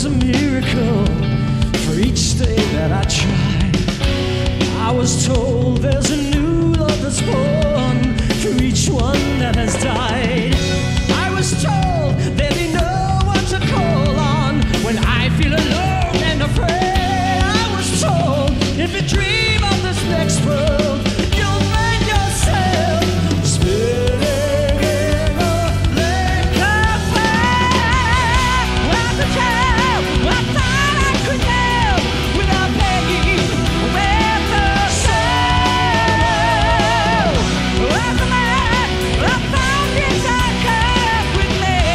there's a miracle for each day that I try. I was told there's a new love that's born for each one that has died. I was told there'd be no one to call on when I feel alone and afraid. I was told if you dream of this next world, you'll find yourself spinning in a lake of fire. As a child, I thought I could live without begging with the sorrow. As a man, I found it I could with me.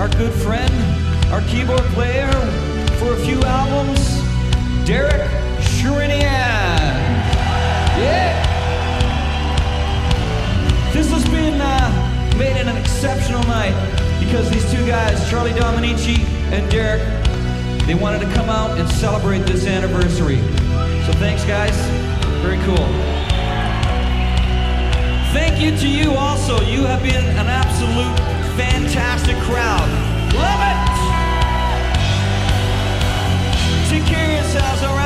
our good friend, our keyboard player for a few albums, Derek Sherinian. Yeah! This has been made in an exceptional night because these two guys, Charlie Dominci and Derek, they wanted to come out and celebrate this anniversary. So thanks, guys. Very cool. Thank you to you also. You have been an absolute fantastic crowd. Love it! Take care of yourselves, all right?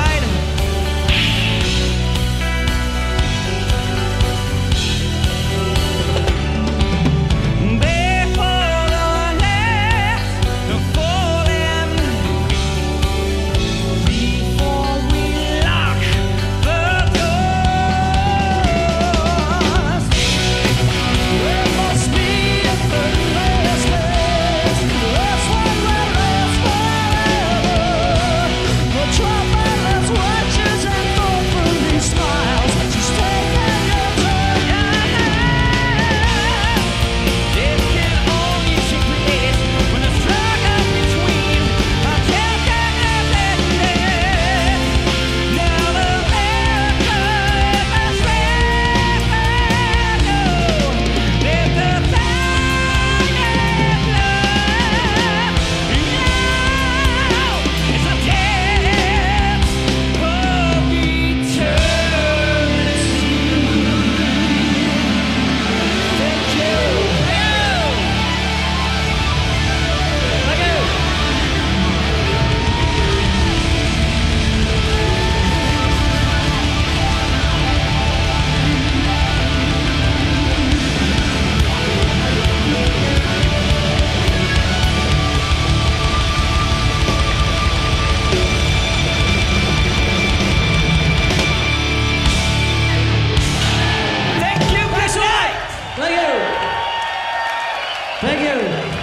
Thank you.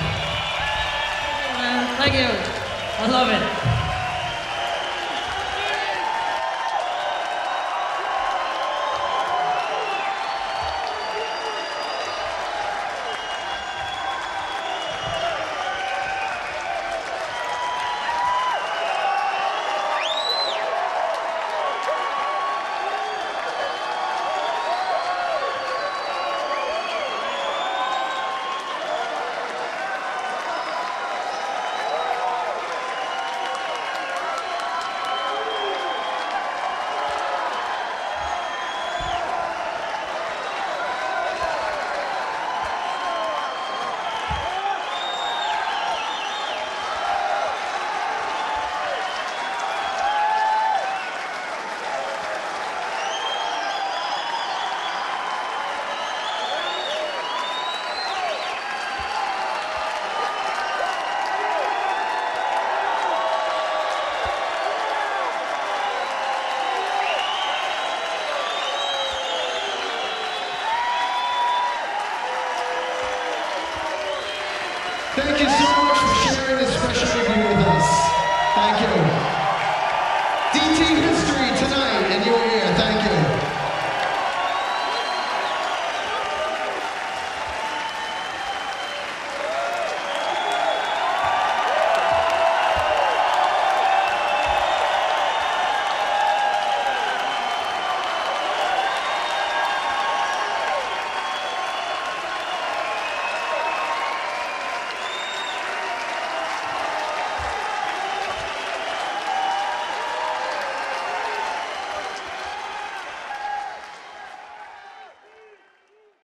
Thank you. I love it. Thank you so much for sharing this special evening with us. Thank you. DT History.